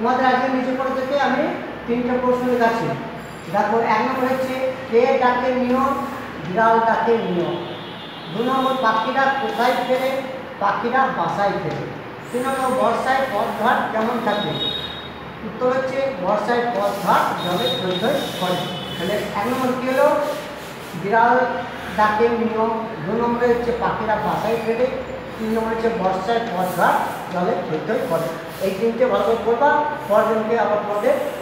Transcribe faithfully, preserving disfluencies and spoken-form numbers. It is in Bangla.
তোমাদের আজকে নিচে পড়ে থেকে আমি তিনটে প্রশ্ন দেখাচ্ছি। দেখো, এক নম্বর হচ্ছে কে ডাকে নিয়ম, বিড়াল ডাকে নিয়ম। দু নম্বর পাখিরা কোথায় ফেরে, পাখিরা বাসায় ফেরে। তিন নম্বর বর্ষায় পথঘাট কেমন থাকে। উত্তর হচ্ছে বর্ষায় পথঘাট জলে থই থই করে। তাহলে এক নম্বর কী হলো, বিড়াল ডাকে নিয়ম। দু নম্বরে হচ্ছে পাখিরা বাসায় ফেরে। তিন নম্বর হচ্ছে বর্ষায় পথঘাট জলে থই থই করে। এই তিনটে ভালো করবা, পরজনকে আবার তোমাদের